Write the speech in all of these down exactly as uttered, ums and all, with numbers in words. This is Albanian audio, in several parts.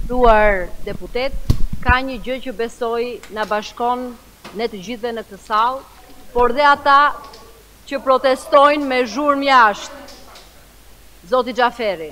Nderuar deputet, ka një gjë që besoj na bashkon ne të gjithëve në këtë sallë, por dhe ata që protestojnë me zhurmë jashtë. Zoti Xhaferi,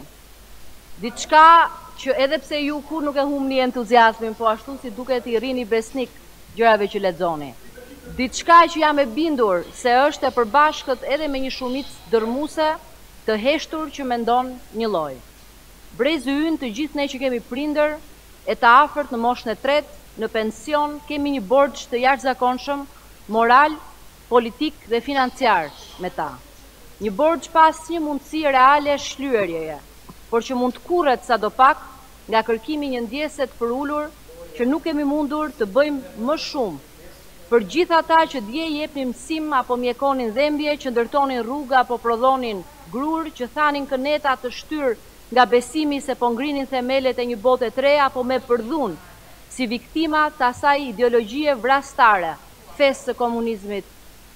diçka që edhe pse ju kur nuk e humni entuziazmin, po ashtu si duket i rini besnik gjërave që lexoni. Diçka që jam e bindur se është e përbashkët edhe me një shumicë dërmuese të heshtur që mendon një lloj. Brezi ynë të gjithë ne që kemi prindër e të afërt në moshën e tretë, në pension, kemi një borxh të jashtëzakonshëm moral, politik dhe financiar me ta. Një borxh pas një mundësi reale shlyerjeje, por që mund të kurret sadopak nga kërkimi një ndjese të përulur që nuk kemi mundur të bëjmë më shumë për gjithë ata që dje i jepnin mësim apo mjekonin dhembje, që ndërtonin rruga apo prodhonin grur, që thanin këneta të shtyr nga besimi se po ngrinin themelet e një bote të re apo me përdhun si viktima të asaj ideologjie vrastare, fesë së komunizmit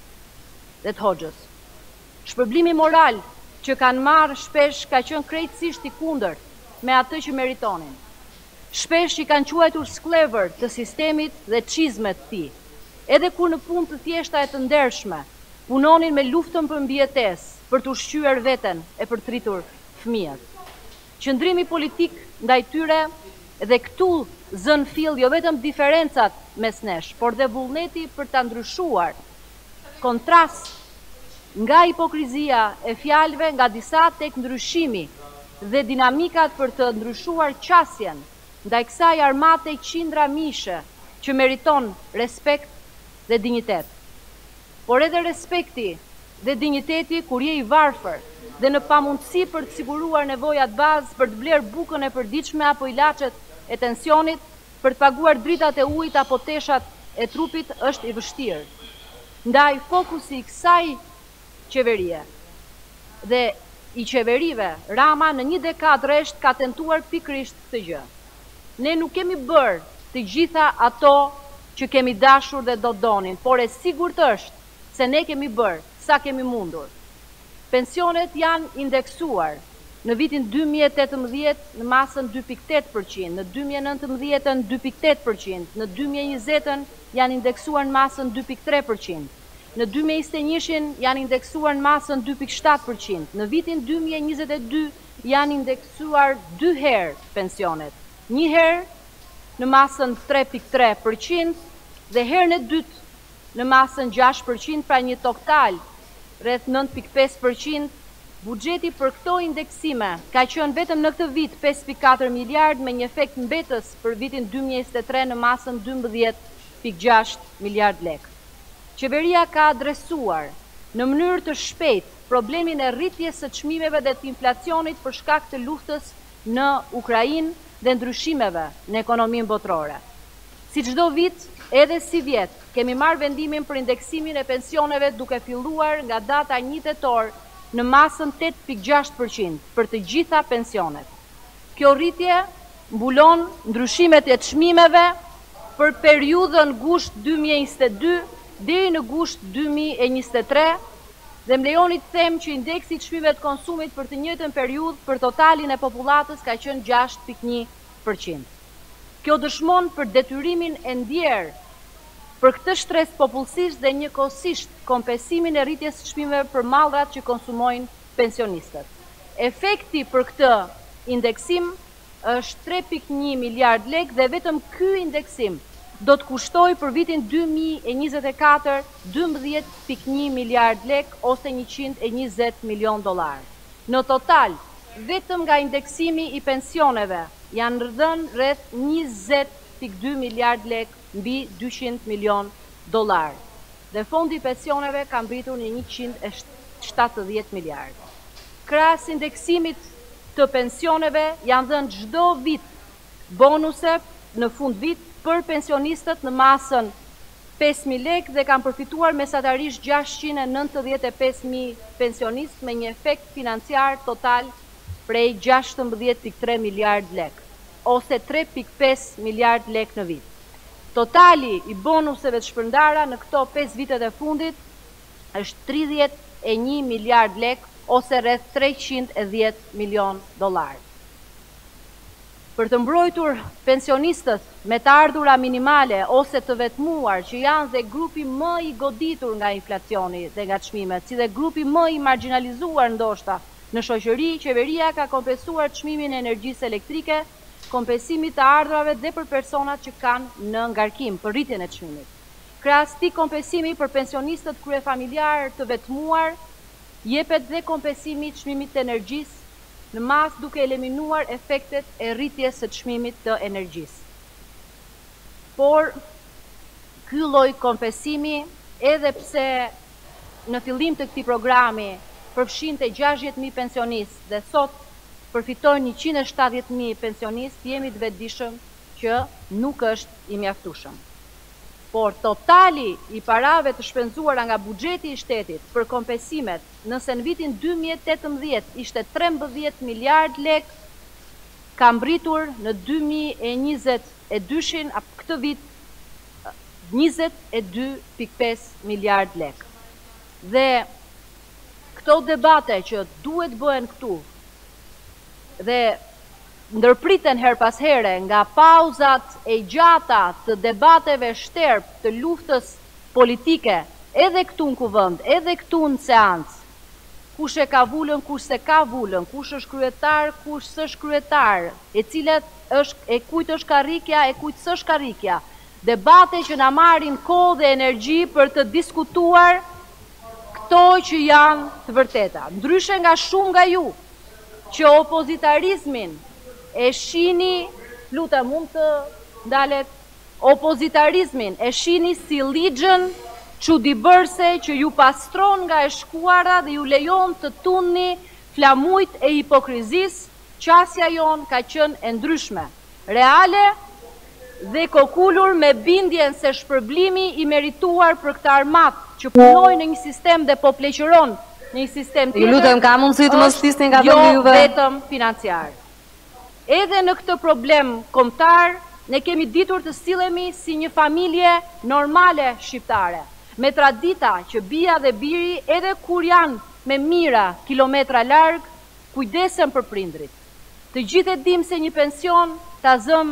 dhe të Hoxhës. Shpërblimi moral që kanë marrë shpesh ka qenë krejtësisht i kundërt me atë që meritonin. Shpesh i kanë quajtur sklever të sistemit dhe çizmet të tij. Edhe kur në punë të thjeshta e të ndershme punonin me luftën për mbijetesë, për të ushqyer veten e për të rritur fëmijët. Qëndrimi politik ndaj tyre dhe këtu zën fill jo vetëm diferencat mes nesh, por dhe vullneti për ta ndryshuar, kontrast nga hipokrizia e fjalëve nga disa tek ndryshimi dhe dinamikat për të ndryshuar qasjen ndaj kësaj armate qindra mishe që meriton respekt dhe dinjitet. Por edhe respekti dhe dinjiteti kur je i varfër dhe në pamundësi për të siguruar nevojat bazë, për të bler bukën e përditshme apo ilaçet e tensionit, për të paguar dritat e ujit apo teshat e trupit është i vështirë. Ndaj fokusi i kësaj qeverie dhe i qeverive, Rama në një dekadë rresht ka tentuar pikërisht këtë gjë. Ne nuk kemi bërë të gjitha ato që kemi dashur dhe do donin, por e sigurt është se ne kemi bërë sa kemi mundur. Pensionet janë indeksuar në vitin dy mijë e tetëmbëdhjetë në masën dy pikë tetë përqind, në dy mijë e nëntëmbëdhjetë dy pikë tetë përqind, në dy mijë e njëzet janë indeksuar në masën dy pikë tre përqind, në dy mijë e njëzet e një janë indeksuar në masën dy pikë shtatë përqind, në vitin dy mijë e njëzet e dy janë indeksuar dy herë pensionet, një herë në masën tre pikë tre përqind dhe herën e dytë në masën gjashtë përqind, pra një total rreth nëntë pikë pesë përqind. Buxheti për këto indeksime ka qenë vetëm në këtë vit pesë pikë katër miliard me një efekt mbetës për vitin dy mijë e njëzet e tre në masën dymbëdhjetë pikë gjashtë miliard lekë. Qeveria ka adresuar në mënyrë të shpejtë problemin e rritjes së çmimeve dhe të inflacionit për shkak të luftës në Ukrainë dhe ndryshimeve në ekonominë botërore. Si çdo vit, edhe si vjet, kemi marrë vendimin për indeksimin e pensioneve duke filluar nga data një tetor në masën tetë pikë gjashtë përqind për të gjitha pensionet. Kjo rritje mbulon ndryshimet e çmimeve për periudhën gusht dy mijë e njëzet e dy deri në gusht dy mijë e njëzet e tre dhe më lejoni të them që indeksi i çmimeve të konsumit për të njëjtën periudhë për totalin e popullatës ka qenë gjashtë pikë një përqind. Kjo dëshmon për detyrimin e ndjerë për këtë shtresë popullsisht dhe njëkohësisht kompensimin e rritjes së çmimeve për mallrat që konsumojnë pensionistët. Efekti për këtë indeksim është tre pikë një miliard lekë dhe vetëm ky indeksim do të kushtojë për vitin dy mijë e njëzet e katër dymbëdhjetë pikë një miliard lekë ose njëqind e njëzet milion dollar. Në total, vetëm nga indeksimi i pensioneve janë dhënë rreth njëzet pikë dy miliard lekë mbi dyqind milion dollar dhe fondi i pensioneve ka mbritur në njëqind e shtatëdhjetë miliard. Krahas indeksimit të pensioneve janë dhënë çdo vit bonuse në fund vit për pensionistët në masën pesë mijë lekë dhe kanë përfituar mesatarisht gjashtëqind e nëntëdhjetë e pesë mijë pensionistë me një efekt financiar total prej gjashtëmbëdhjetë pikë tre miliard lekë ose tre pikë pesë miliard lekë në vit. Totali i bonuseve të shpërndara në këto pesë vitet e fundit është tridhjetë e një miliard lekë ose rreth treqind e dhjetë milion dollar. për të mbrojtur pensionistët me të ardhura minimale ose të vetmuar, që janë dhe grupi më i goditur nga inflacioni dhe nga çmimet, si dhe grupi më i marginalizuar ndoshta në shoqëri, qeveria ka kompensuar çmimin e energjisë elektrike, kompensimit të ardhurave dhe për personat që kanë në ngarkim për rritjen e çmimit. Krahas këtij kompensimi për pensionistët kryefamiljar të vetmuar, jepet dhe kompensimi i çmimit të energjisë në mas duke eliminuar efektet e rritjes së çmimit të energjisë. Por, ky lloj kompensimi, edhe pse në fillim të këtij programi përfshinte gjashtëdhjetë mijë pensionistë dhe sot përfitojnë njëqind e shtatëdhjetë mijë pensionistë, jemi të vetëdijshëm që nuk është i mjaftueshëm. Por totali i parave të shpenzuara nga buxheti i shtetit për kompensimet, nëse në vitin dy mijë e tetëmbëdhjetë ishte trembëdhjetë miliard lek, ka mbritur në dy mijë e njëzet e dy-shin, këtë vit njëzet e dy pikë pesë miliard lek. Dhe këto debate që duhet bëhen këtu dhe ndërpriten her pas here nga pauzat e gjata të debateve shtërp të luftës politike, edhe këtu në kuvend, edhe këtu në seancë, kush e ka vullën, kush se ka vullën, kush është kryetar, kush s'është kryetar, e cilat është, e kujt është karrikja, e kujt s'është karrikja. Debate që na marrin kohë dhe energji për të diskutuar këto që janë të vërteta. Ndryshe nga shumë nga ju, që opozitarizmin e shini, lutem mund të ndalet, opozitarizmin e shini si ligjën çuditëbërse që ju pastron nga e shkuara dhe ju lejon të tunni flamujt e hipokrizis, qasja jon ka qenë e ndryshme, reale dhe kokulur me bindjen se shpërblimi i merituar për këtë armat që punoj në një sistem dhe po pleqëron në një sistem tjetër. Ju lutem, ka mundësi të mos flisni nga vendi juve? Jo vetëm financiar. Edhe në këtë problem kombëtar, ne kemi ditur të sillemi si një familje normale shqiptare, me tradita që bija dhe biri, edhe kur janë me mira kilometra larg, kujdesen për prindrit. Të gjithë e dim se një pension ta zëm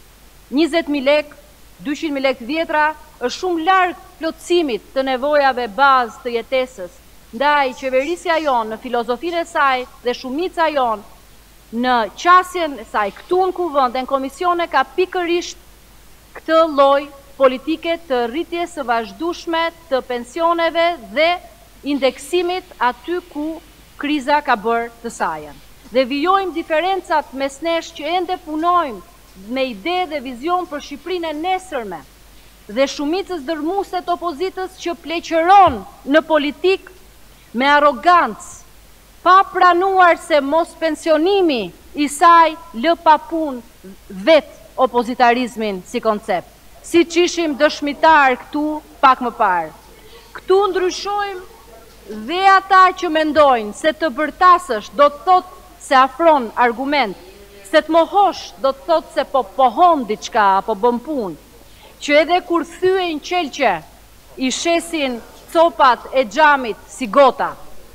njëzet mijë lek, dyqind mijë lek vjetra, është shumë larg plotësimit të nevojave bazë të jetesës. Ndaj qeverisja jonë në filozofinë e saj dhe shumica jonë në qasjen e saj këtu në kuvend dhe në komisione ka pikërisht këtë lloj politike të rritjes së vazhdueshme të pensioneve dhe indeksimit aty ku kriza ka bërë të sajën. Dhe vijojmë diferencat mes nesh që ende punojmë me ide dhe vizion për Shqipërinë e nesërme dhe shumicës dërmuese të opozitës që pleqëron në politik me arrogancë, pa pranuar se mos pensionimi i saj lë pa punë vetë opozitarizmin si koncept, si që ishim dëshmitar këtu pak më parë. Këtu ndryshojmë dhe ata që mendojnë se të bërtasësh do të thot se afron argument, se të mohosh do të thot se po pohon diçka apo bën punë, që edhe kur thyen qelqe i shesin copat e xhamit si gota,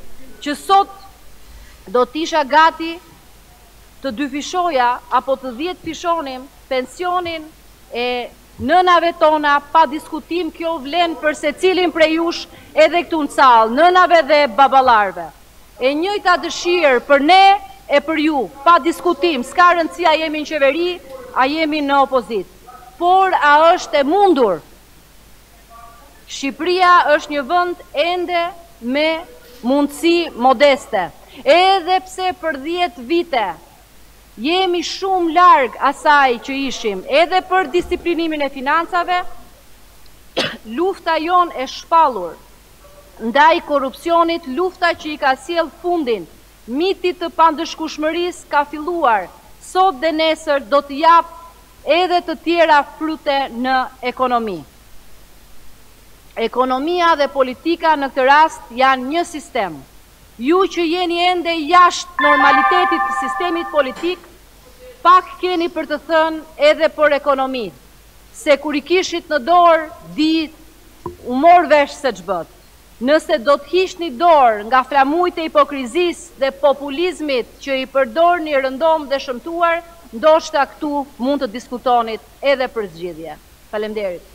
që sot do t'isha gati të dy fishoja apo të dhjetë fishonim pensionin e nënave tona, pa diskutim kjo vlen për se cilin prej jush edhe këtu në salë, nënave dhe babalarve. E njëjta dëshirë për ne e për ju, pa diskutim, s'ka rëndësi a jemi në qeveri, a jemi në opozit. Por a është e mundur? Shqipëria është një vend ende me mundësi modeste. Edhe pse për dhjetë vite jemi shumë larg asaj që ishim, edhe për disiplinimin e financave, lufta jon e shpallur ndaj korrupsionit, lufta që i ka sjell fundin mitit të pandëshkueshmërisë ka filluar sot dhe nesër do të jap edhe të tjera frute në ekonomi. Ekonomia dhe politika në këtë rast janë një sistem. Ju që jeni ende jashtë normalitetit të sistemit politik, pak keni për të thënë edhe për ekonomi, se kur i kishit në dorë, di u mor vesh se ç'bët. Nëse do të hishni dorë nga flamujt e hipokrizis dhe populizmit që i përdor një rëndom dhe shëmtuar, ndoshta këtu mund të diskutonit edhe për zgjidhje. Faleminderit.